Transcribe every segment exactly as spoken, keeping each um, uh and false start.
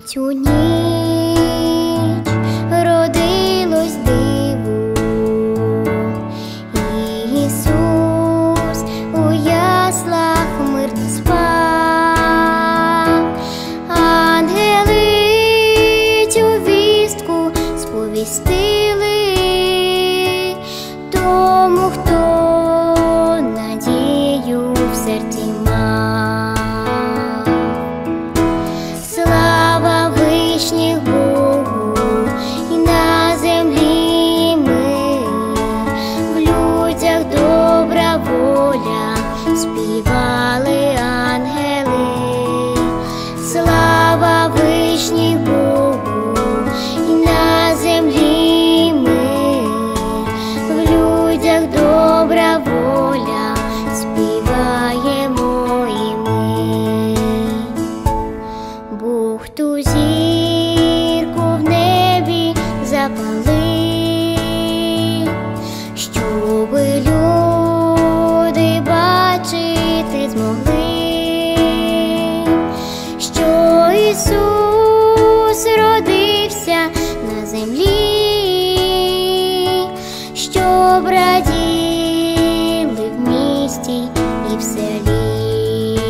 цю ніч родилось диво, Ісус у яслах мирно спав. Ангели цю вістку сповістили тому, хто надію в серці мав. Слава вишніх Богу, і на землі мир, в людях добра воля, співали ангели. Слава вишніх Богу, і на землі мир, в людях добра воля, співаємо і ми. Бог ту зірку в небі запалив, щоби люди бачити змогли, що Ісус родився на землі, щоб раділи в місті і в селі.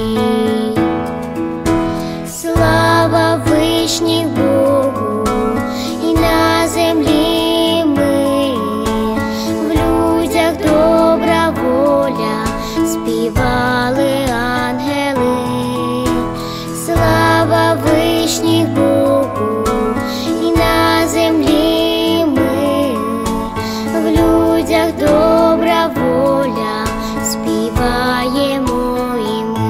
Слава вишніх Богу, і на землі мир, в людях добра воля, співали ангели. Слава вишніх Богу, і на землі мир, в людях добра воля, співаємо і ми.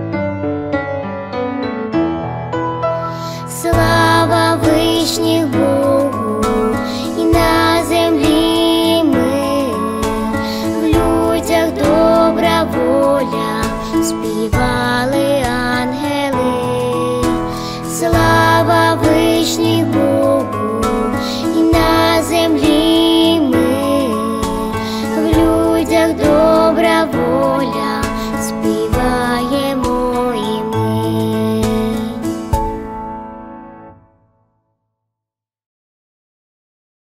Слава вишніх Богу,